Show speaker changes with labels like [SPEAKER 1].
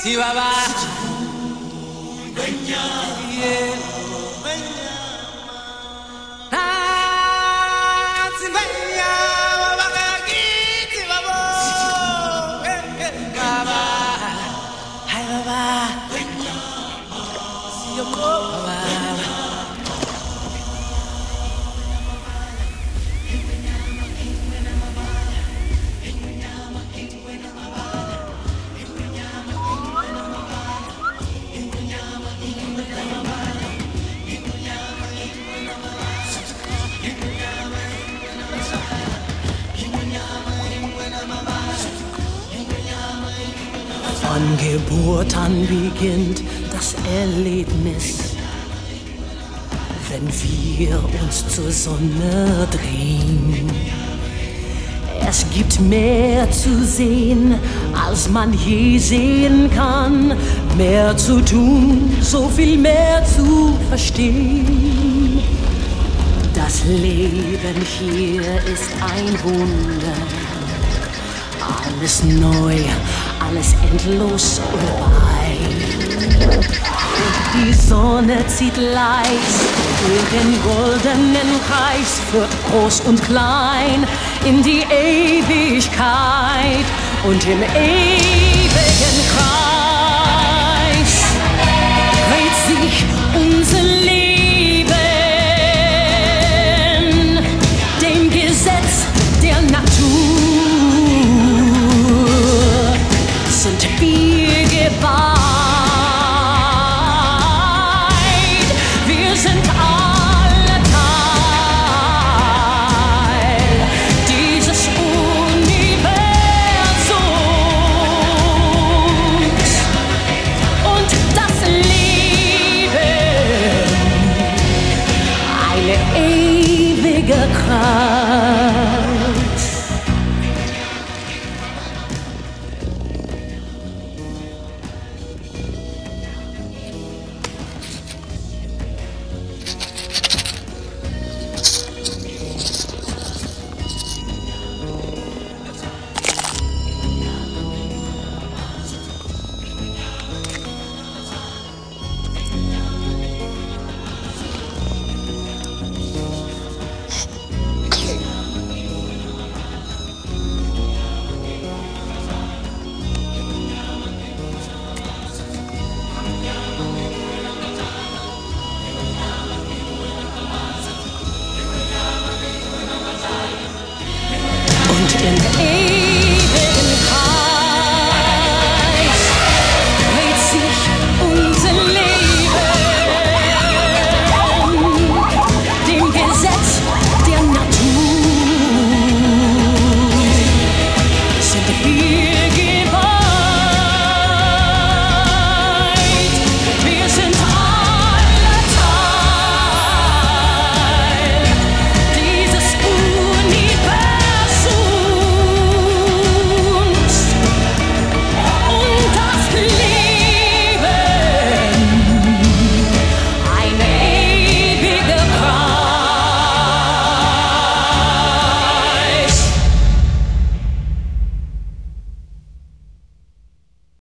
[SPEAKER 1] Von Geburt an beginnt das Erlebnis, wenn wir uns zur Sonne drehen. Es gibt mehr zu sehen, als man je sehen kann, mehr zu tun, so viel mehr zu verstehen. Das Leben hier ist ein Wunder, alles neu, alles endlos und weit. Die Sonne zieht leis, ihren goldenen Kreis, führt groß und klein in die Ewigkeit und im ewigen Kreis dreht sich unser Leben dem Gesetz der Natur. Sind wir geweiht, wir sind alle Teil dieses Universums und das Leben, eine ewige Kreis. In